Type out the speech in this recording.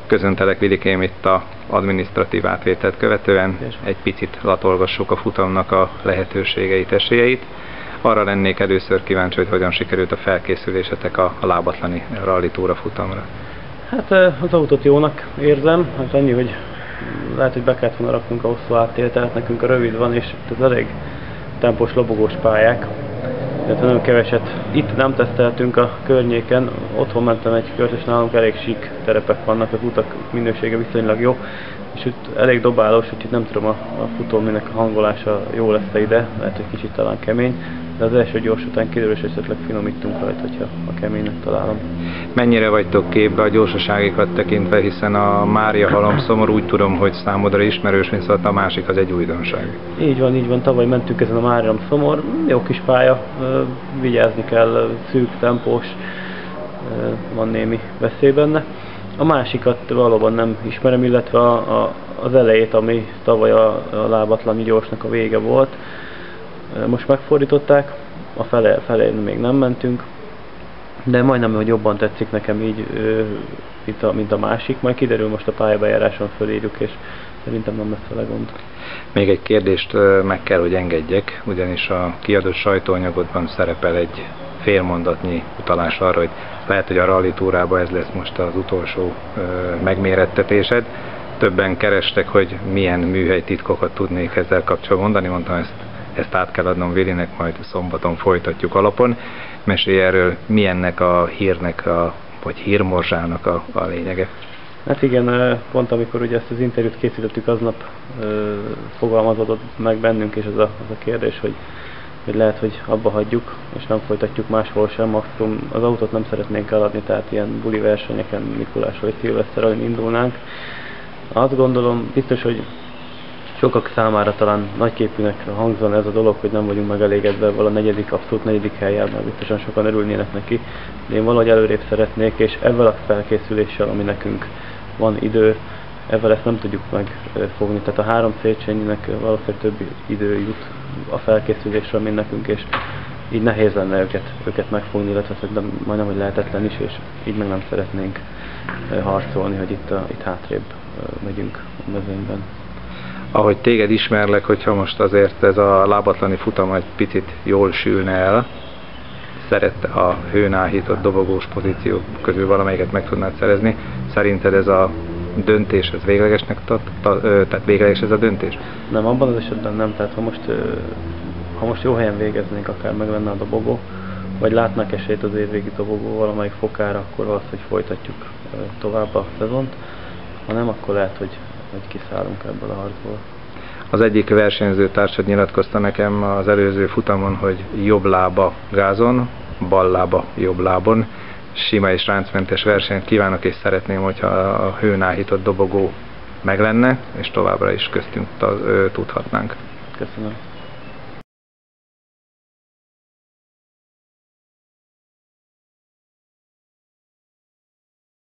Köszöntelek, Vilikém, itt a adminisztratív átvételt követően. Egy picit latolgassuk a futamnak a lehetőségeit, esélyeit. Arra lennék először kíváncsi, hogy hogyan sikerült a felkészülésetek a lábatlani rally túra futamra. Hát az autót jónak érzem, hát annyi, hogy lehet, hogy be kellett volna raknunk a hosszú áttételt, nekünk a rövid van, és ez elég tempós, lobogós pályák. Tehát nagyon keveset itt nem teszteltünk a környéken, otthon mentem egy kört, és nálunk elég sík terepek vannak, az utak minősége viszonylag jó, és itt elég dobálós, úgyhogy nem tudom a futóműnek a hangolása jó lesz ide, lehet, hogy kicsit talán kemény, de az első gyors után kiderül, és esetleg finomítunk rajta, hogyha a keménynek találom. Mennyire vagytok képbe a gyorsaságikat tekintve, hiszen a Mária Halomszomor úgy tudom, hogy számodra ismerős, viszont a másik az egy újdonság. Így van, tavaly mentünk ezen a Mária Halomszomor, jó kis pálya, vigyázni kell, szűk, tempós, van némi veszély benne. A másikat valóban nem ismerem, illetve az elejét, ami tavaly a lábatlani gyorsnak a vége volt. Most megfordították, a felén még nem mentünk, de majdnem, hogy jobban tetszik nekem így, mint a másik. Majd kiderül, most a pályabejáráson fölírjuk, és szerintem nem lesz vele gond. Még egy kérdést meg kell, hogy engedjek, ugyanis a kiadott sajtóanyagodban szerepel egy félmondatnyi utalás arra, hogy lehet, hogy a rally túrában ez lesz most az utolsó megmérettetésed. Többen kerestek, hogy milyen műhelytitkokat tudnék ezzel kapcsolatban mondani, mondtam, ezt át kell adnom Vilinek, majd szombaton folytatjuk alapon. Mesélj erről, milyennek a hírnek, vagy hírmorzsának a lényege? Hát igen, pont amikor ugye ezt az interjút készítettük, aznap fogalmazódott meg bennünk, és az a kérdés, hogy lehet, hogy abba hagyjuk, és nem folytatjuk máshol sem, maximum az autót nem szeretnénk eladni, tehát ilyen buli versenyeken, Mikulás vagy Szilveszterrel indulnánk. Azt gondolom, biztos, hogy sokak számára talán nagyképűnek hangzon ez a dolog, hogy nem vagyunk megelégedve a abszolút negyedik helyen, mert biztosan sokan örülnének neki. De én valahogy előrébb szeretnék, és ezzel a felkészüléssel, ami nekünk van idő, ezzel ezt nem tudjuk megfogni. Tehát a 3 Széchenyinek valószínűleg több idő jut a felkészülésre, mint nekünk, és így nehéz lenne őket megfogni, illetve majdnem, hogy lehetetlen is, és így meg nem szeretnénk harcolni, hogy itt hátrébb megyünk a mezőnyben. Ahogy téged ismerlek, hogyha most azért ez a lábatlani futam egy picit jól sülne el, szerette a hőn áhított dobogós pozíciók közül valamelyiket meg tudnád szerezni, szerinted ez a döntés, ez véglegesnek tehát végleges ez a döntés? Nem, abban az esetben nem, tehát ha most jó helyen végeznénk, akár meg lenne a dobogó, vagy látnák esélyt az évvégi dobogó valamelyik fokára, akkor valószínűleg folytatjuk tovább a szezont, ha nem, akkor lehet, hogy kiszállunk ebből a harcból. Az egyik versenyző társad nyilatkozta nekem az előző futamon, hogy jobb lába gázon, bal lába jobb lábon. Sima és ráncmentes versenyt kívánok, és szeretném, hogyha a hőn áhított dobogó meg lenne, és továbbra is köztünk tudhatnánk. Köszönöm.